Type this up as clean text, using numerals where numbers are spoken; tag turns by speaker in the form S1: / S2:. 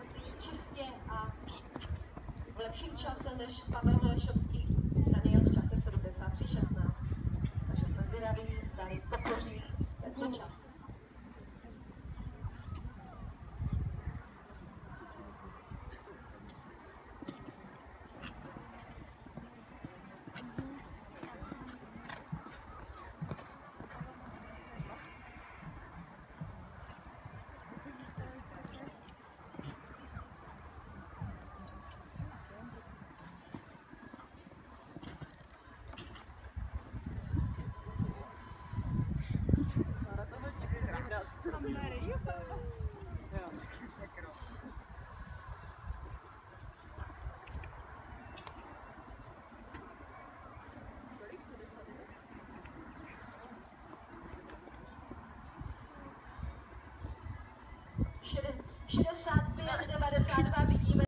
S1: musí čistě a v lepším čase než Pavel Holešovský. Ten jel v čase 73:16. Takže jsme zvědaví, zdali podpoří tento čas. Šedesát 65:92 vidíme.